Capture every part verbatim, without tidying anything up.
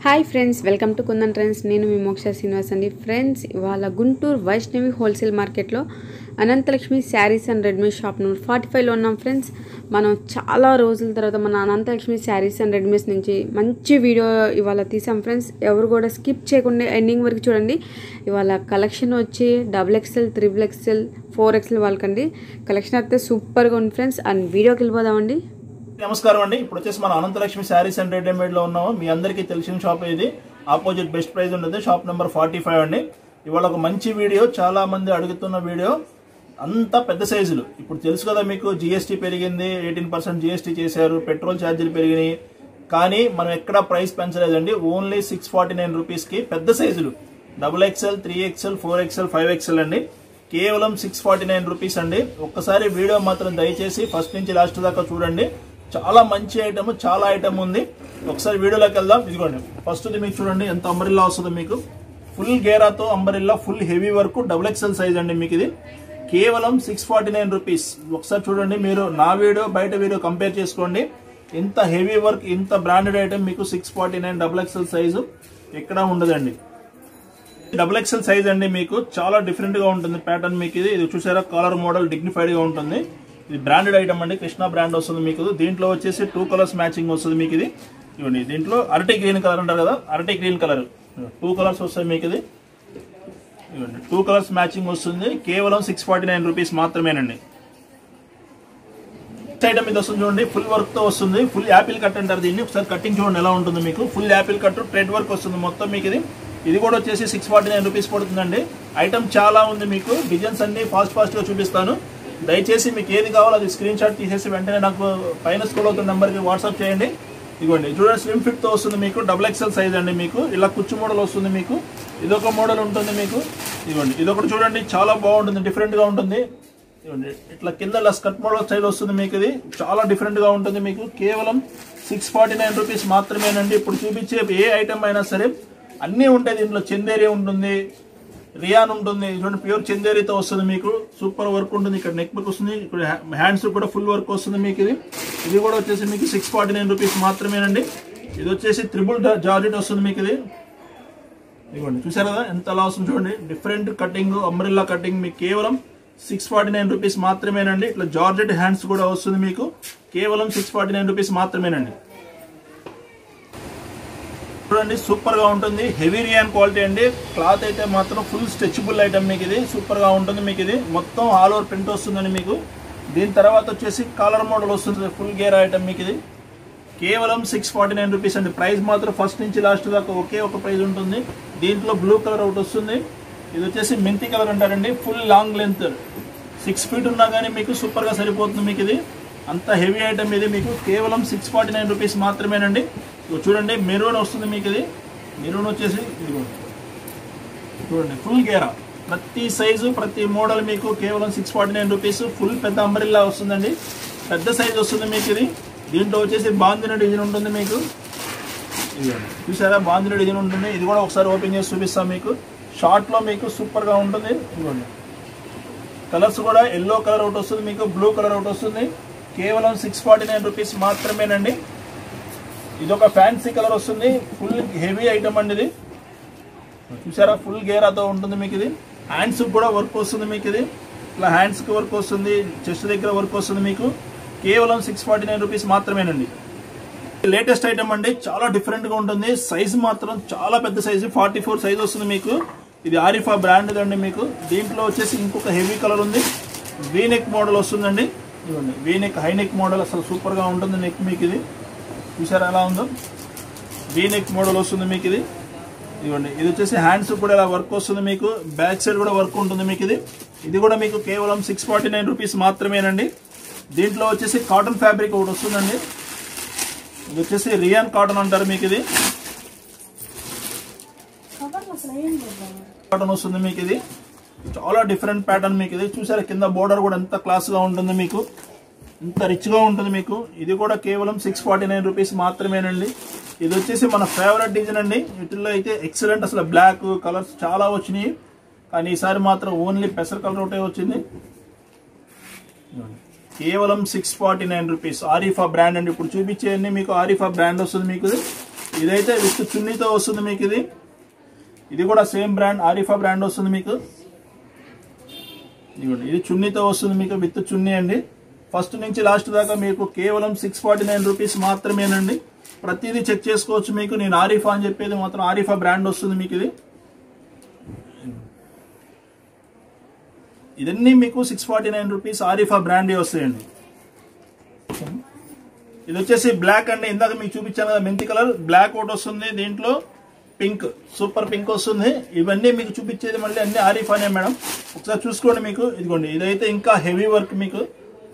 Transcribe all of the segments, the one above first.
Hi friends, welcome to Kundan trends. నేను మీ మోక్ష శ్రీనివాస్ అండి. ఫ్రెండ్స్, ఇవాళ గుంటూరు వైష్ణవి హోల్సేల్ మార్కెట్లో Ananthalakshmi sarees and readymade shop number forty ఫైవ్లో ఉన్నాం. ఫ్రెండ్స్, మనం చాలా రోజుల తర్వాత మన అనంతలక్ష్మి శారీస్ అండ్ రెడీమేడ్స్ నుంచి మంచి వీడియో ఇవాళ తీసాం. ఫ్రెండ్స్, ఎవరు కూడా స్కిప్ చేయకుండా ఎండింగ్ వరకు చూడండి. ఇవాళ కలెక్షన్ వచ్చి double XL, triple XL, four XL వాళ్ళకండి. కలెక్షన్ అయితే సూపర్గా ఉంది ఫ్రెండ్స్. అండ్ వీడియోకి వెళ్ళిపోదామండి. నమస్కారం అండి. ఇప్పుడు వచ్చేసి మన అనంతలక్ష్మి శారీస్ అండ్ రెడీమేడ్ లో ఉన్నాము. మీ అందరికీ తెలిసిన షాప్ ఇది. ఆపోజిట్ బెస్ట్ ప్రైస్ ఉంటుంది. షాప్ నెంబర్ ఫార్టీ ఫైవ్ అండి. ఇవాళ ఒక మంచి వీడియో, చాలా మంది అడుగుతున్న వీడియో. అంత పెద్ద సైజులు ఇప్పుడు తెలుసు కదా మీకు, జిఎస్టీ పెరిగింది, ఎయిటీన్ పర్సెంట్ జిఎస్టీ చేశారు, పెట్రోల్ ఛార్జీలు పెరిగినాయి. కానీ మనం ఎక్కడ ప్రైస్ పెంచలేదండి. Only six forty nine rupees కి పెద్ద సైజులు double XL, three XL, four XL, five XL అండి. కేవలం సిక్స్ ఫార్టీ నైన్ రూపీస్ అండి. ఒక్కసారి వీడియో మాత్రం దయచేసి ఫస్ట్ నుంచి లాస్ట్ దాకా చూడండి. చాలా మంచి ఐటమ్, చాలా ఐటమ్ ఉంది. ఒకసారి వీడియోలోకి వెళ్దాం. ఇదిగోండి, ఫస్ట్ మీకు చూడండి ఎంత అంబరిల్లా వస్తుందో మీకు. ఫుల్ గేరాతో umbrella, full heavy work, double XL size అండి మీకు. ఇది కేవలం సిక్స్ ఫార్టీ నైన్ రూపీస్. ఒకసారి చూడండి, మీరు నా వీడియో బయట వీడియో కంపేర్ చేసుకోండి. ఇంత హెవీ వర్క్, ఇంత బ్రాండెడ్ ఐటమ్ మీకు six forty nine double XL size ఎక్కడా ఉండదండి. డబుల్ ఎక్స్ఎల్ సైజ్ అండి మీకు. చాలా డిఫరెంట్ గా ఉంటుంది ప్యాటర్న్ మీకు. ఇది ఇది చూసారా, కాలర్ మోడల్ డిగ్నిఫైడ్ గా ఉంటుంది. ఇది బ్రాండెడ్ ఐటమ్ అండి. కృష్ణ బ్రాండ్ వస్తుంది మీకు. దీంట్లో వచ్చేసి టూ కలర్స్ మ్యాచింగ్ వస్తుంది మీకు. ఇది ఇవ్వండి, దీంట్లో అరటి గ్రీన్ కలర్ అంటారు కదా, అరటి గ్రీన్ కలర్ టూ కలర్స్ వస్తాయి మీకు. ఇది ఇవ్వండి, టూ కలర్స్ మ్యాచింగ్ వస్తుంది. కేవలం సిక్స్ ఫార్టీ నైన్ రూపీస్ మాత్రమేనండి. ఐటమ్ ఇది వస్తుంది చూడండి, ఫుల్ వర్క్ తో వస్తుంది. ఫుల్ యాపిల్ కట్ అంటారు దీన్ని. ఒకసారి కటింగ్ చూడండి ఎలా ఉంటుంది మీకు. Full apple cut, thread work వస్తుంది మొత్తం మీకు. ఇది ఇది కూడా వచ్చేసి సిక్స్ ఫార్టీ నైన్ రూపీస్ పడుతుందండి. ఐటమ్ చాలా ఉంది మీకు. డిజైన్స్ అన్ని ఫాస్ట్ ఫాస్ట్ గా చూపిస్తాను. దయచేసి మీకు ఏది కావాలో అది స్క్రీన్ షాట్ తీసేసి వెంటనే నాకు పైన స్క్రోల్ అవుతున్న నెంబర్కి వాట్సాప్ చేయండి. ఇదిగోండి చూడండి, స్లిమ్ ఫిట్ తో వస్తుంది మీకు. డబుల్ ఎక్స్ఎల్ సైజ్ అండి మీకు. ఇలా కుచ్చు మోడల్ వస్తుంది మీకు. ఇదొక మోడల్ ఉంటుంది మీకు. ఇదిగోండి, ఇదొకటి చూడండి, చాలా బాగుంటుంది, డిఫరెంట్ గా ఉంటుంది. ఇదిగోండి, ఇట్లా కింద ఇలా స్కర్ట్ మోడల్ స్టైల్ వస్తుంది మీకు. ఇది చాలా డిఫరెంట్ గా ఉంటుంది మీకు. కేవలం సిక్స్ ఫార్టీ నైన్ రూపీస్ మాత్రమేనండి. ఇప్పుడు చూపించే ఏ ఐటమ్ అయినా సరే అన్నీ ఉంటాయి దీంట్లో. చందేరి ఉంటుంది, రియాన్ ఉంటుంది, చూడండి ప్యూర్ చందేరితో వస్తుంది మీకు. సూపర్ వర్క్ ఉంటుంది. ఇక్కడ నెక్ వర్క్ వస్తుంది, ఇక్కడ హ్యాండ్స్ కూడా ఫుల్ వర్క్ వస్తుంది మీకు. ఇది ఇది కూడా వచ్చేసి మీకు సిక్స్ ఫార్టీ నైన్ రూపీస్ మాత్రమేనండి. ఇది వచ్చేసి త్రిబుల్ జార్జెట్ వస్తుంది మీకు. ఇది ఇదిగోండి, చూసారు కదా ఎంత అలా వస్తుంది చూడండి. డిఫరెంట్ కటింగ్, అంబ్రెల్లా కటింగ్ మీకు. కేవలం సిక్స్ ఫార్టీ నైన్ రూపీస్ మాత్రమేనండి. ఇట్లా జార్జెట్ హ్యాండ్స్ కూడా వస్తుంది మీకు. కేవలం సిక్స్ ఫార్టీ నైన్ రూపీస్ మాత్రమేనండి. చూడండి, సూపర్ గా ఉంటుంది. హెవీ రియాన్ క్వాలిటీ అండి. క్లాత్ అయితే మాత్రం ఫుల్ స్ట్రెచబుల్ ఐటమ్ మీకు. ఇది సూపర్ గా ఉంటుంది మీకు. ఇది మొత్తం ఆల్ ఓవర్ ప్రింట్ వస్తుందండి మీకు. దీని తర్వాత వచ్చేసి కాలర్ మోడల్ వస్తుంది, ఫుల్ గేర్ ఐటమ్ మీకు. ఇది కేవలం సిక్స్ ఫార్టీ నైన్ రూపీస్ అండి. ప్రైస్ మాత్రం ఫస్ట్ నుంచి లాస్ట్ దాకా ఒకే ఒక ప్రైస్ ఉంటుంది. దీంట్లో బ్లూ కలర్ ఒకటి వస్తుంది. ఇది వచ్చేసి మెంతి కలర్ అంటారండి. Full long length, six feet ఉన్నా కానీ మీకు సూపర్ గా సరిపోతుంది మీకు. ఇది అంత హెవీ ఐటమ్ ఇది మీకు. కేవలం సిక్స్ ఫార్టీ నైన్ రూపీస్ మాత్రమేనండి. చూడండి, మెరూన్ వస్తుంది మీకు. ఇది మెరూన్ వచ్చేసి ఇదిగోండి, చూడండి ఫుల్ గేరా. ప్రతి సైజు, ప్రతి మోడల్ మీకు కేవలం six forty nine rupees. Full పెద్ద అంబ్రెల్లా వస్తుందండి, పెద్ద సైజ్ వస్తుంది మీకు. ఇది దీంట్లో వచ్చేసి బాందిన డిజైన్ ఉంటుంది మీకు. ఇదిగోండి, చూసారా, బాందిన డిజైన్ ఉంటుంది. ఇది కూడా ఒకసారి ఓపెన్ చేసి చూపిస్తాం మీకు. షార్ట్ లో మీకు సూపర్ గా ఉంటుంది. ఇదిగోండి, కలర్స్ కూడా ఎల్లో కలర్ ఒకటి వస్తుంది మీకు, బ్లూ కలర్ ఒకటి వస్తుంది. కేవలం సిక్స్ ఫార్టీ నైన్ రూపీస్ మాత్రమేనండి. ఇది ఒక ఫ్యాన్సీ కలర్ వస్తుంది. ఫుల్ హెవీ ఐటమ్ అండి. ఇది చూసారా, ఫుల్ గేరాతో ఉంటుంది మీకు. ఇది హ్యాండ్స్ కూడా వర్క్ వస్తుంది మీకు. ఇది ఇట్లా హ్యాండ్స్ కి వర్క్ వస్తుంది, చెస్ట్ దగ్గర వర్క్ వస్తుంది మీకు. కేవలం సిక్స్ ఫార్టీ నైన్ రూపీస్ మాత్రమేనండి. లేటెస్ట్ ఐటమ్ అండి, చాలా డిఫరెంట్ గా ఉంటుంది. సైజ్ మాత్రం చాలా పెద్ద సైజు, ఫార్టీ ఫోర్ సైజ్ వస్తుంది మీకు. ఇది ఆరిఫా బ్రాండ్ అండి మీకు. దీంట్లో వచ్చేసి ఇంకొక హెవీ కలర్ ఉంది. వీ నెక్ మోడల్ వస్తుందండి. ఇవ్వండి, V neck, high neck model అసలు సూపర్ గా ఉంటుంది నెక్ మీకు. ఇది చూసారా ఎలా ఉందో, వీ నెక్ మోడల్ వస్తుంది మీకు. ఇది ఇవ్వండి, ఇది వచ్చేసి హ్యాండ్స్ కూడా ఇలా వర్క్ వస్తుంది మీకు. బ్యాక్ సైడ్ కూడా వర్క్ ఉంటుంది మీకు. ఇది ఇది కూడా మీకు కేవలం సిక్స్ ఫార్టీ నైన్ రూపీస్ మాత్రమేనండి. దీంట్లో వచ్చేసి కాటన్ ఫ్యాబ్రిక్ ఒకటి వస్తుందండి. ఇది వచ్చేసి రియాన్ కాటన్ అంటారు మీకు. ఇది కాటన్ వస్తుంది మీకు. ఇది చాలా డిఫరెంట్ ప్యాటర్న్ మీకు. ఇది చూసారా, కింద బోర్డర్ కూడా ఎంత క్లాస్ గా ఉంటుంది మీకు, ఇంత రిచ్ గా ఉంటుంది మీకు. ఇది కూడా కేవలం సిక్స్ ఫార్టీ నైన్ రూపీస్ మాత్రమేనండి. ఇది వచ్చేసి మన ఫేవరెట్ డిజైన్ అండి. వీటిల్లో అయితే ఎక్సలెంట్, అసలు బ్లాక్ కలర్స్ చాలా వచ్చినాయి, కానీ ఈసారి మాత్రం ఓన్లీ పెసర్ కలర్ ఒకటే వచ్చింది. కేవలం six forty nine rupees. Arifa brand అండి. ఇప్పుడు చూపించేయండి మీకు ఆరిఫా బ్రాండ్ వస్తుంది మీకు. ఇదైతే విత్ చున్నీతో వస్తుంది మీకు. ఇది ఇది కూడా సేమ్ బ్రాండ్, ఆరిఫా బ్రాండ్ వస్తుంది మీకు. ఇదిగోండి, ఇది చున్నీతో వస్తుంది మీకు, విత్ చున్నీ అండి. ఫస్ట్ నుంచి లాస్ట్ దాకా మీకు కేవలం సిక్స్ ఫార్టీ నైన్ రూపీస్ మాత్రమేనండి. ప్రతిదీ చెక్ చేసుకోవచ్చు మీకు. నేను ఆరిఫా అని చెప్పేది మాత్రం ఆరిఫా బ్రాండ్ వస్తుంది మీకు. ఇది ఇదన్నీ మీకు six forty nine rupees Arifa brand వస్తాయండి. ఇది వచ్చేసి బ్లాక్ అండి, ఇందాక మీకు చూపించాను కదా మెంతి కలర్, బ్లాక్ ఒకటి వస్తుంది, దీంట్లో పింక్, సూపర్ పింక్ వస్తుంది. ఇవన్నీ మీకు చూపించేది మళ్ళీ అన్ని ఆరిఫానే మేడం, ఒకసారి చూసుకోండి మీకు. ఇదిగోండి, ఇదైతే ఇంకా హెవీ వర్క్ మీకు.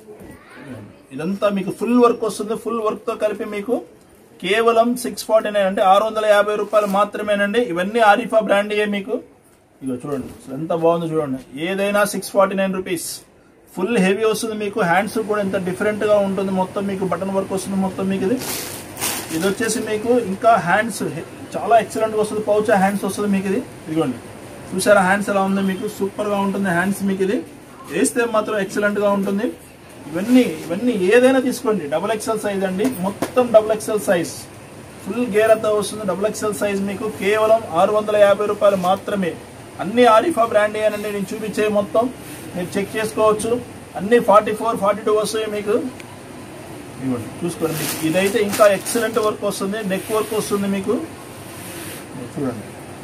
ఇదంతా మీకు ఫుల్ వర్క్ వస్తుంది. ఫుల్ వర్క్ తో కలిపి మీకు కేవలం సిక్స్ ఫార్టీ నైన్ అంటే ఆరు వందల యాభై రూపాయలు మాత్రమేనండి. ఇవన్నీ ఆరిఫా బ్రాండ్ మీకు. ఇగో చూడండి ఎంత బాగుందో చూడండి. ఏదైనా six forty nine rupees. Full heavy వస్తుంది మీకు. హ్యాండ్స్ కూడా ఎంత డిఫరెంట్ గా ఉంటుంది. మొత్తం మీకు బటన్ వర్క్ వస్తుంది మొత్తం మీకు. ఇది ఇది వచ్చేసి మీకు ఇంకా హ్యాండ్స్ చాలా ఎక్సలెంట్ గా వస్తుంది. పౌచ్ హ్యాండ్స్ వస్తుంది మీకు. ఇది ఇదిగోండి, చూసారా హ్యాండ్స్ ఎలా ఉంది మీకు. సూపర్ గా ఉంటుంది హ్యాండ్స్ మీకు. ఇది వేస్తే మాత్రం ఎక్సలెంట్ గా ఉంటుంది. ఇవన్నీ ఇవన్నీ ఏదైనా తీసుకోండి. డబుల్ ఎక్స్ఎల్ సైజ్ అండి, మొత్తం double XL size, full gear అంతా వస్తుంది. డబుల్ ఎక్స్ఎల్ సైజ్ మీకు కేవలం ఆరు వందల యాభై రూపాయలు మాత్రమే. అన్ని ఆరిఫా బ్రాండ్ అనండి నేను చూపించే మొత్తం మీరు చెక్ చేసుకోవచ్చు. అన్ని ఫార్టీ ఫోర్ ఫార్టీ టూ వస్తాయి మీకు. ఇవ్వండి చూసుకోండి మీకు. ఇదైతే ఇంకా ఎక్సలెంట్ వర్క్ వస్తుంది, నెక్ వర్క్ వస్తుంది మీకు. చూడండి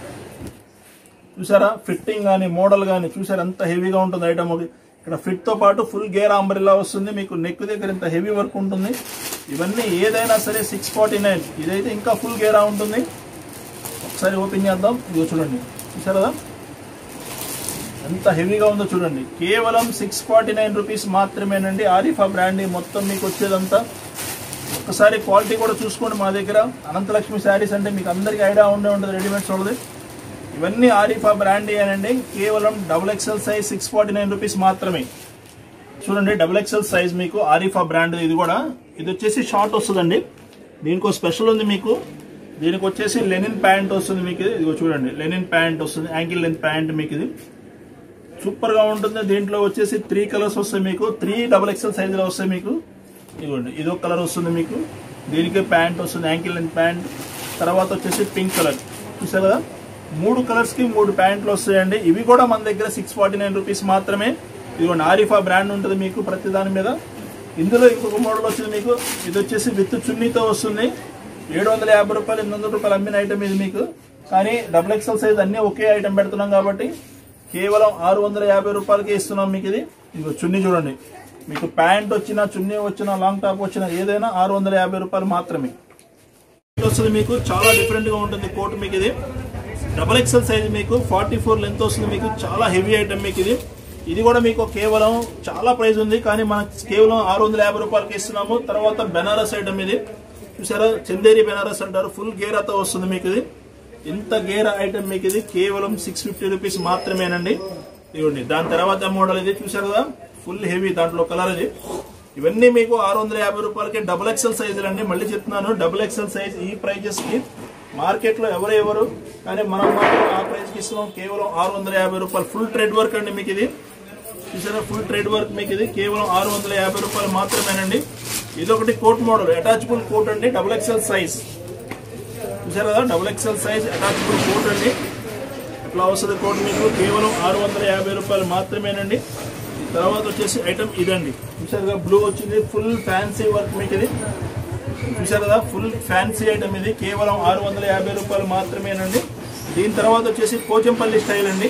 చూసారా ఫిట్టింగ్ కానీ మోడల్ కానీ చూసారా ఎంత హెవీగా ఉంటుంది ఐటమ్. ఇక్కడ ఫిట్ తో పాటు ఫుల్ గేర్ అంబ్రెల్లా వస్తుంది మీకు. నెక్ దగ్గర ఇంత హెవీ వర్క్ ఉంటుంది. ఇవన్నీ ఏదైనా సరే సిక్స్ ఫార్టీ నైన్. ఇదైతే ఇంకా ఫుల్ గేరా ఉంటుంది. ఒకసారి ఓపెన్ చేద్దాం. ఇది చూడండి, చూసారా ఎంత హెవీగా ఉందో చూడండి. కేవలం సిక్స్ ఫార్టీ నైన్ రూపీస్ మాత్రమేనండి. ఆరిఫా బ్రాండ్ మొత్తం మీకు వచ్చేదంతా. ఒక్కసారి క్వాలిటీ కూడా చూసుకోండి. మా దగ్గర అనంతలక్ష్మి శారీస్ అంటే మీకు అందరికీ ఐడియా ఉండే ఉంటుంది రెడీమేడ్స్ వాళ్ళది. ఇవన్నీ ఆరిఫా బ్రాండ్ అనండి. కేవలం double XL size six forty nine rupees మాత్రమే. చూడండి డబుల్ ఎక్స్ఎల్ సైజ్ మీకు ఆరిఫా బ్రాండ్. ఇది కూడా ఇది వచ్చేసి షార్ట్ వస్తుందండి. దీనికి స్పెషల్ ఉంది మీకు. దీనికి వచ్చేసి లెనిన్ ప్యాంట్ వస్తుంది మీకు. ఇదిగో చూడండి లెనిన్ ప్యాంట్ వస్తుంది, యాంకిల్ లెంత్ ప్యాంట్ మీకు. ఇది సూపర్ గా ఉంటుంది. దీంట్లో వచ్చేసి త్రీ కలర్స్ వస్తాయి మీకు. త్రీ డబుల్ ఎక్స్ఎల్ సైజ్ లో వస్తాయి మీకు. ఇదిగోండి ఇదొక కలర్ వస్తుంది మీకు. దీనికి ప్యాంట్ వస్తుంది, యాంకిల్ లెంత్ ప్యాంట్. తర్వాత వచ్చేసి పింక్ కలర్, చూసారు కదా. మూడు కలర్స్ కి మూడు ప్యాంట్లు వస్తాయండి. ఇవి కూడా మన దగ్గర సిక్స్ ఫార్టీ నైన్ రూపీస్ మాత్రమే. ఇదిగోండి ఆరిఫా బ్రాండ్ ఉంటుంది మీకు ప్రతి దాని మీద. ఇందులో ఇంకొక మోడల్ వచ్చింది మీకు. ఇది వచ్చేసి విత్ చున్నీతో వస్తుంది. ఏడు వందల యాభై రూపాయలు ఎనిమిది వందల రూపాయలు అమ్మిన ఐటమ్ ఇది మీకు. కానీ డబుల్ ఎక్స్ఎల్ సైజ్ అన్ని ఒకే ఐటమ్ పెడుతున్నాం కాబట్టి కేవలం ఆరు వందల యాభై రూపాయలకి ఇస్తున్నాం మీకు. ఇది ఇదిగో చున్నీ చూడండి మీకు. ప్యాంట్ వచ్చినా చున్నీ వచ్చినా లాంగ్ టాప్ వచ్చినా ఏదైనా ఆరు వందల యాభై రూపాయలు మాత్రమే వస్తుంది మీకు. చాలా డిఫరెంట్ గా ఉంటుంది కోట్ మీకు. ఇది డబల్ ఎక్స్ఎల్ సైజ్ మీకు. ఫార్టీ ఫోర్ లెంత్ వస్తుంది మీకు. చాలా హెవీ ఐటమ్ మీకు. ఇది ఇది కూడా మీకు కేవలం చాలా ప్రైస్ ఉంది కానీ మనం కేవలం ఆరు వందల యాభై రూపాయలకి ఇస్తున్నాము. తర్వాత బెనారస్ ఐటమ్ ఇది చూసారా, చందేరి బెనారస్ అంటారు. ఫుల్ గేరాతో వస్తుంది మీకు. ఇది ఇంత గేర్ ఐటమ్ మీకు. ఇది కేవలం సిక్స్ ఫిఫ్టీ రూపీస్ మాత్రమేనండి. ఇవ్వండి దాని తర్వాత మోడల్ ఇది చూసారు కదా, ఫుల్ హెవీ దాంట్లో కలర్. ఇది ఇవన్నీ మీకు ఆరు వందల యాభై రూపాయలకి డబుల్ ఎక్స్ఎల్ సైజులు అండి. మళ్ళీ చెప్తున్నాను డబుల్ ఎక్స్ఎల్ సైజ్ ఈ ప్రైజెస్ కి మార్కెట్ లో ఎవరు ఎవరు కానీ మనం మాత్రం ఆ ప్రైస్ కి ఇస్తున్నాం. కేవలం ఆరు వందల యాభై రూపాయలు. ఫుల్ ట్రెడ్ వర్క్ అండి మీకు. ఇది చూసారా ఫుల్ ట్రెడ్ వర్క్ మీకు. ఇది కేవలం ఆరు వందల యాభై రూపాయలు మాత్రమేనండి. ఇదొకటి కోట్ మోడల్, అటాచబుల్ కోట్ అండి. డబుల్ ఎక్స్ఎల్ సైజ్ చూసారు కదా, double XL size attachable coat అండి. ఎట్లా వస్తుంది కోట్ మీకు. కేవలం ఆరు వందల యాభై రూపాయలు మాత్రమేనండి. తర్వాత వచ్చేసి ఐటమ్ ఇదండి చూసారు కదా, బ్లూ వచ్చింది. ఫుల్ ఫ్యాన్సీ వర్క్ మీకు. ఇది చూసారు కదా, ఫుల్ ఫ్యాన్సీ ఐటమ్. ఇది కేవలం ఆరు వందల యాభై రూపాయలు మాత్రమేనండి. దీని తర్వాత వచ్చేసి పోచంపల్లి స్టైల్ అండి.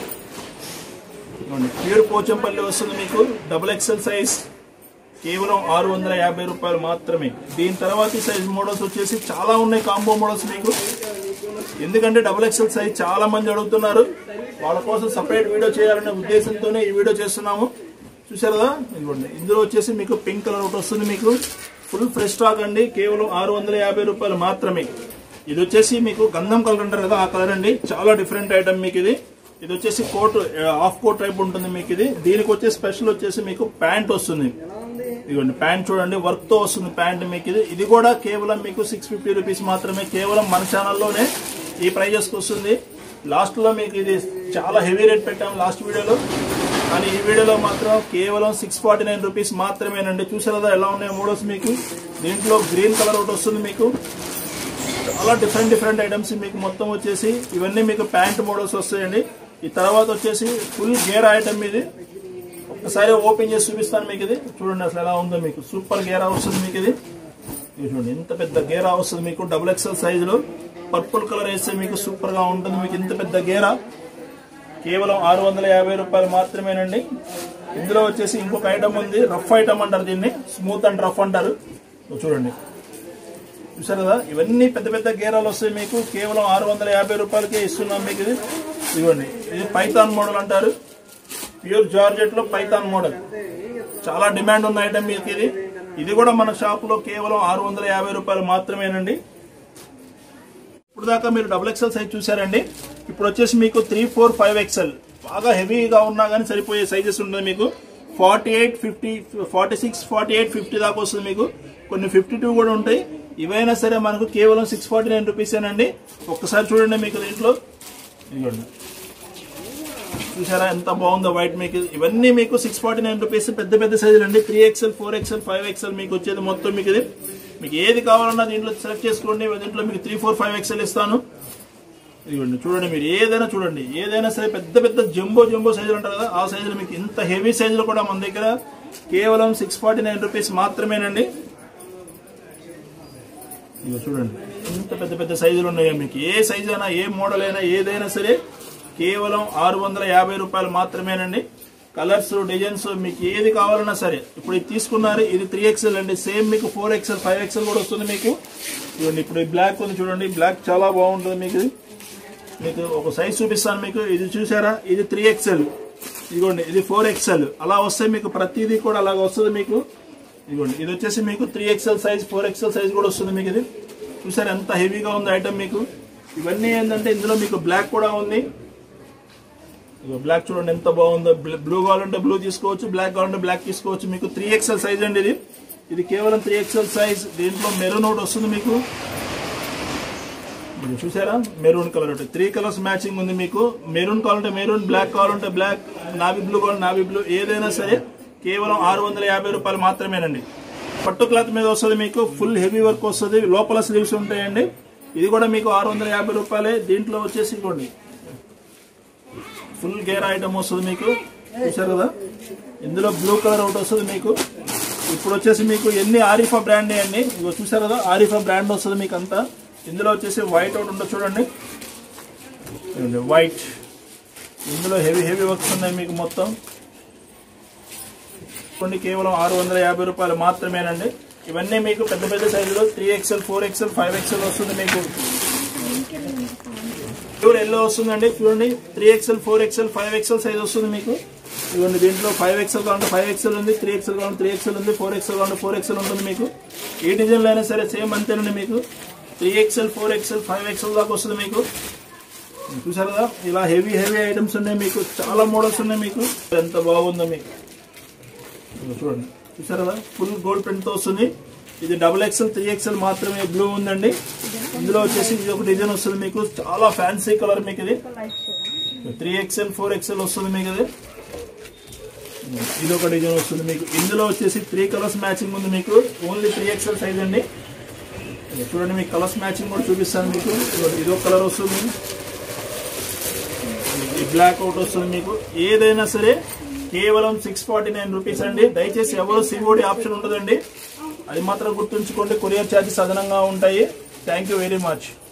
ప్యూర్ పోచంపల్లి వస్తుంది మీకు. డబుల్ ఎక్స్ఎల్ సైజ్ కేవలం ఆరు వందల యాభై రూపాయలు మాత్రమే. దీని తర్వాత సైజ్ మోడల్స్ వచ్చేసి చాలా ఉన్నాయి, కాంబో మోడల్స్ మీకు. ఎందుకంటే డబుల్ ఎక్స్ఎల్ సైజ్ చాలా మంది అడుగుతున్నారు, వాళ్ళ కోసం సపరేట్ వీడియో చేయాలనే ఉద్దేశంతోనే ఈ వీడియో చేస్తున్నాము. చూసారు కదా, ఇదిగోండి ఇందులో వచ్చేసి మీకు పింక్ కలర్ ఒకటి వస్తుంది మీకు. ఫుల్ ఫ్రెష్ స్టాక్ అండి. కేవలం ఆరు వందల యాభై రూపాయలు మాత్రమే. ఇది వచ్చేసి మీకు గంధం కలర్ అంటారు కదా, ఆ కలర్ అండి. చాలా డిఫరెంట్ ఐటమ్ మీకు. ఇది ఇది వచ్చేసి కోట్, హాఫ్ కోట్ టైప్ ఉంటుంది మీకు. ఇది దీనికి వచ్చే స్పెషల్ వచ్చేసి మీకు ప్యాంట్ వస్తుంది. ఇదిగోండి ప్యాంట్ చూడండి, వర్క్ తో వస్తుంది ప్యాంట్ మీకు. ఇది ఇది కూడా కేవలం మీకు సిక్స్ ఫిఫ్టీ రూపీస్ మాత్రమే. కేవలం మన ఛానల్లోనే ఈ ప్రైజెస్ కి వస్తుంది. లాస్ట్ లో మీకు ఇది చాలా హెవీ రేట్ పెట్టాము లాస్ట్ వీడియోలో, కానీ ఈ వీడియోలో మాత్రం కేవలం సిక్స్ ఫార్టీ నైన్ రూపీస్ మాత్రమేనండి. చూసారు కదా ఎలా ఉన్నాయి మోడల్స్ మీకు. దీంట్లో గ్రీన్ కలర్ ఒకటి వస్తుంది మీకు. చాలా డిఫరెంట్ డిఫరెంట్ ఐటమ్స్ మీకు మొత్తం వచ్చేసి ఇవన్నీ మీకు ప్యాంట్ మోడల్స్ వస్తాయండి. ఈ తర్వాత వచ్చేసి ఫుల్ గేరా ఐటమ్ ఇది. ఒకసారి ఓపెన్ చేసి చూపిస్తాను మీకు. ఇది చూడండి అసలు ఎలా ఉందో మీకు. సూపర్ గేరా వస్తుంది మీకు. ఇది చూడండి ఎంత పెద్ద గేరా వస్తుంది మీకు. డబుల్ ఎక్స్ఎల్ సైజులో పర్పుల్ కలర్ వేస్తే మీకు సూపర్ గా ఉంటుంది మీకు. ఇంత పెద్ద గేరా కేవలం ఆరు వందల యాభై రూపాయలు మాత్రమేనండి. ఇందులో వచ్చేసి ఇంకొక ఐటమ్ ఉంది, రఫ్ ఐటమ్ అంటారు దీన్ని, స్మూత్ అండ్ రఫ్ అంటారు. చూడండి చూసారు కదా, ఇవన్నీ పెద్ద పెద్ద గేరాలు వస్తాయి మీకు. కేవలం ఆరు వందల యాభై రూపాయలకే ఇస్తున్నాం మీకు. ఇది ఇవ్వండి. ఇది పైథాన్ మోడల్ అంటారు, ప్యూర్ జార్జెట్ లో పైథాన్ మోడల్. చాలా డిమాండ్ ఉన్న ఐటమ్ మీకు ఇది. ఇది కూడా మన షాప్ లో కేవలం ఆరు వందల యాభై రూపాయలు మాత్రమేనండి. ఇప్పుడు దాకా మీరు డబుల్ ఎక్స్ఎల్ సైజ్ చూసారండి. ఇప్పుడు వచ్చేసి మీకు త్రీ ఫోర్ ఫైవ్ ఎక్స్ఎల్ బాగా హెవీగా ఉన్నా కానీ సరిపోయే సైజెస్ ఉంటుంది మీకు. Forty eight fifty forty six forty eight fifty దాకా వస్తుంది మీకు. కొన్ని ఫిఫ్టీ టూ కూడా ఉంటాయి. ఇవైనా సరే మనకు కేవలం సిక్స్ ఫార్టీ నైన్ రూపీసేనండి. ఒక్కసారి చూడండి మీకు దీంట్లో. ఇదిగోండి చూసారా ఎంత బాగుందో వైట్ మీకు. ఇవన్నీ మీకు సిక్స్ ఫార్టీ నైన్ రూపీస్ పెద్ద పెద్ద సైజులు అండి. Three XL four XL five XL మీకు వచ్చేది మొత్తం మీకు. ఇది మీకు ఏది కావాలన్నా దీంట్లో సెలెక్ట్ చేసుకోండి. దీంట్లో మీకు త్రీ ఫోర్ ఫైవ్ ఎక్స్ఎల్ ఇస్తాను. ఇదిగోండి చూడండి, మీరు ఏదైనా చూడండి, ఏదైనా సరే పెద్ద పెద్ద జంబో జంబో సైజులు ఉంటారు కదా, ఆ సైజులు మీకు ఇంత హెవీ సైజులు కూడా మన దగ్గర కేవలం సిక్స్ ఫార్టీ నైన్ రూపీస్ మాత్రమేనండి. ఇదిగో చూడండి ఇంత పెద్ద పెద్ద సైజులు ఉన్నాయో మీకు. ఏ సైజ్ అయినా ఏ మోడల్ అయినా ఏదైనా సరే కేవలం ఆరు వందల యాభై రూపాయలు మాత్రమేనండి. కలర్స్ డిజైన్స్ మీకు ఏది కావాలన్నా సరే. ఇప్పుడు ఇది తీసుకున్నారు, ఇది త్రీ ఎక్స్ఎల్ అండి. సేమ్ మీకు ఫోర్ ఎక్స్ఎల్ ఫైవ్ ఎక్స్ఎల్ కూడా వస్తుంది మీకు. చూడండి ఇప్పుడు ఈ బ్లాక్ ఉంది చూడండి, బ్లాక్ చాలా బాగుంటుంది మీకు. మీకు ఒక సైజ్ చూపిస్తాను మీకు. ఇది చూసారా, ఇది త్రీ ఎక్స్ఎల్, ఇదిగోండి ఇది ఫోర్ ఎక్స్ఎల్, అలా వస్తే మీకు ప్రతిదీ కూడా అలాగ వస్తుంది మీకు. ఇదిగోండి ఇది వచ్చేసి మీకు three XL size four XL size కూడా వస్తుంది మీకు. ఇది చూసారా ఎంత హెవీగా ఉంది ఐటమ్ మీకు. ఇవన్నీ ఏంటంటే ఇందులో మీకు బ్లాక్ కూడా ఉంది. బ్లాక్ చూడండి ఎంత బాగుందో. బ్లూ కావాలంటే బ్లూ తీసుకోవచ్చు, బ్లాక్ కావాలంటే బ్లాక్ తీసుకోవచ్చు. మీకు త్రీ ఎక్స్ఎల్ సైజ్ అండి ఇది. ఇది కేవలం త్రీ ఎక్స్ఎల్ సైజ్. దీంట్లో మెరూన్ ఒకటి వస్తుంది మీకు. చూసారా మెరూన్ కలర్ ఒకటి. త్రీ కలర్స్ మ్యాచింగ్ ఉంది మీకు. మెరూన్ కావాలంటే మెరూన్, బ్లాక్ కావాలంటే బ్లాక్, నావీ బ్లూ కావాలంటే నావీ బ్లూ, ఏదైనా సరే కేవలం ఆరు వందల యాభై రూపాయలు మాత్రమేనండి. పట్టు క్లాత్ మీద వస్తుంది మీకు. ఫుల్ హెవీ వర్క్ వస్తుంది, లోపల స్లీవ్స్ ఉంటాయండి. ఇది కూడా మీకు ఆరు వందల యాభై రూపాయలే. దీంట్లో వచ్చేసి ఇవ్వండి ఫుల్ గేర్ ఐటమ్ వస్తుంది మీకు. చూసారు కదా, ఇందులో బ్లూ కలర్ ఒకటి వస్తుంది మీకు. ఇప్పుడు వచ్చేసి మీకు ఎన్ని ఆరిఫా బ్రాండ్ అండి. ఇగో చూసారు కదా, ఆరిఫా బ్రాండ్ వస్తుంది మీకు అంతా. ఇందులో వచ్చేసి వైట్ ఒకటి ఉంటుంది చూడండి, వైట్. ఇందులో హెవీ హెవీ వర్క్స్ ఉన్నాయి మీకు మొత్తం. కొన్ని కేవలం ఆరు వందల యాభై రూపాయలు మాత్రమేనండి. ఇవన్నీ మీకు పెద్ద పెద్ద సైజులో three XL four XL five XL వస్తుంది మీకు. ప్యూర్ ఎల్లో వస్తుందండి. చూడండి three XL four XL five XL size వస్తుంది మీకు. ఇవన్నీ దీంట్లో ఫైవ్ ఎక్స్ఎల్ కావాలంటే ఫైవ్ ఎక్స్ఎల్ ఉంది, త్రీ ఎక్స్ఎల్ కావాలంటే త్రీ ఎక్స్ఎల్ ఉంది, ఫోర్ ఎక్స్ఎల్ కావాలంటే ఫోర్ ఎక్స్ఎల్ ఉంటుంది మీకు. ఏ డిజైన్లో అయినా సరే సేమ్ అంతేనండి మీకు. Three XL four XL five XL దాకా వస్తుంది మీకు. చూసారు కదా ఇలా హెవీ హెవీ ఐటమ్స్ ఉన్నాయి మీకు. చాలా మోడల్స్ ఉన్నాయి మీకు. ఎంత బాగుందో మీకు చూడండి. చూసారు కదా ఫుల్ గోల్డ్ ప్రింట్ తో వస్తుంది. ఇది డబుల్ ఎక్స్ఎల్ త్రీ ఎక్స్ఎల్ మాత్రమే బ్లూ ఉందండి. ఇందులో వచ్చేసి ఇది ఒక డిజైన్ వస్తుంది మీకు. చాలా ఫ్యాన్సీ కలర్ మీకు. ఇది త్రీ ఎక్స్ఎల్ ఫోర్ ఎక్స్ఎల్ వస్తుంది మీకు. ఇది ఇది ఒక డిజైన్ వస్తుంది మీకు. ఇందులో వచ్చేసి త్రీ కలర్స్ మ్యాచింగ్ ఉంది మీకు. ఓన్లీ త్రీ ఎక్స్ఎల్ సైజ్ అండి. చూడండి మీకు కలర్స్ మ్యాచింగ్ కూడా చూపిస్తాను మీకు. ఇది ఒక కలర్ వస్తుంది, ఈ బ్లాక్ అవుట్ వస్తుంది మీకు. ఏదైనా సరే కేవలం సిక్స్ ఫార్టీ నైన్ రూపీస్ అండి. దయచేసి ఎవరు సిఓడి ఆప్షన్ ఉండదండి, అది మాత్రం గుర్తుంచుకోండి. కొరియర్ ఛార్జెస్ అదనంగా ఉంటాయి. Thank you very much.